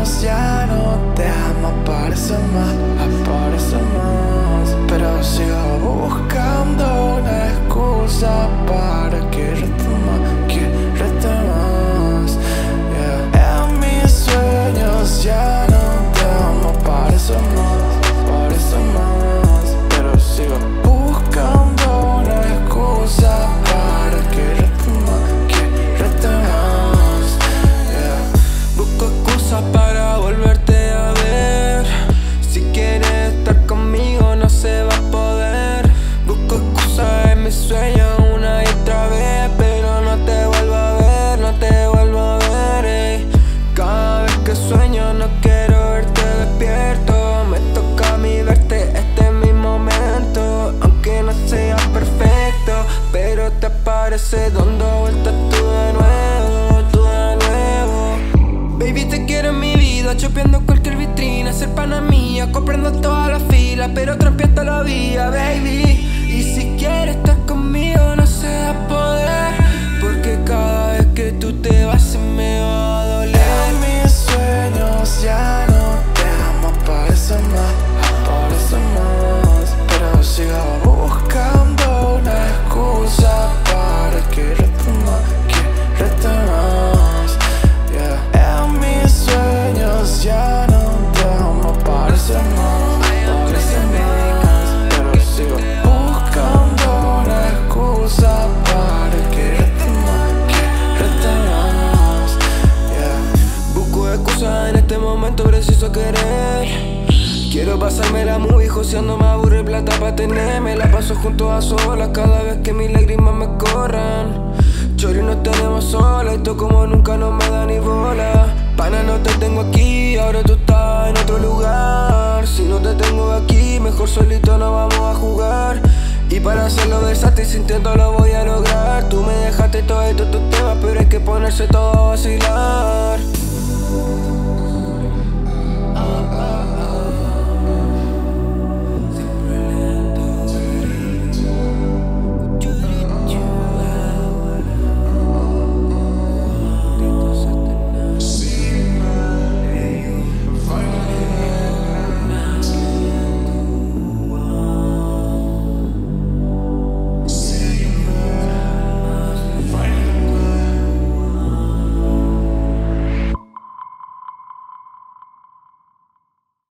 sueños ya no te amo, aparece más, pero sigo buscando una excusa para quererte más, yeah. En mis sueños ya no te amo, aparece más, pero sigo buscando una excusa para quererte más, yeah. Busco excusas para volverte a ver. Si quieres estar conmigo no se va a poder. Busco excusas en mis sueños una y otra vez, pero no te vuelvo a ver, no te vuelvo a ver, ey. Cada vez que sueño no quiero verte despierto. Me toca a mí verte, este es mi momento. Aunque no sea perfecto, pero te aparece dando vueltas tú de nuevo, tú de nuevo. Baby, te quiero en mi vida, chopeando cualquier vitrina. Ser pana mía, comprando todas las filas, pero trampeando la vía, baby. Y si quieres estar conmigo no se va a poder, porque cada vez que tú te vas se me va a doler. En mis sueños ya no te amo, aparece más, pero sigo buscando una excusa para quererte más, yeah. En mis sueños ya no te amo, aparece más, pero sigo buscando una excusa para quererte más, yeah. Busco excusas en este momento, preciso querer. Quiero pasarme la movie joseando, me aburre plata pa' tener. Me la paso junto a solas cada vez que mis lágrimas me corran. Chori, nos tenemos sola, esto como nunca no me da ni bola. Pana, no te tengo aquí, ahora tú estás en otro lugar. Si no te tengo aquí, mejor solito no vamos a jugar. Y para hacerlo versátil, sintiendo lo voy a lograr. Tú me dejaste todo estos temas, pero hay que ponerse todo a vacilar.